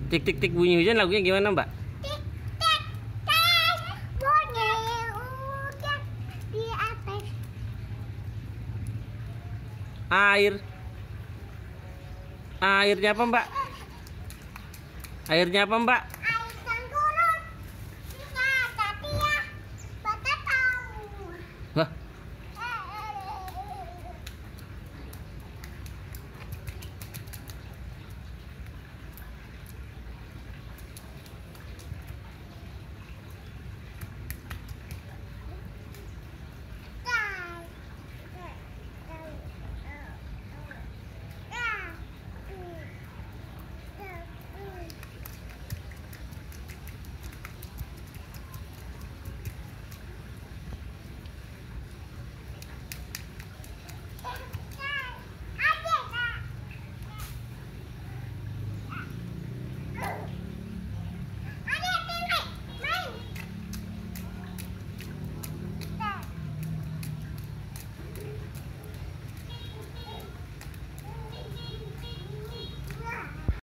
Tik tik tik bunyi hujan lagunya gimana, Mbak? Tik tik tik bunyi hujan di atas Air. Airnya apa, Mbak? Airnya apa, Mbak?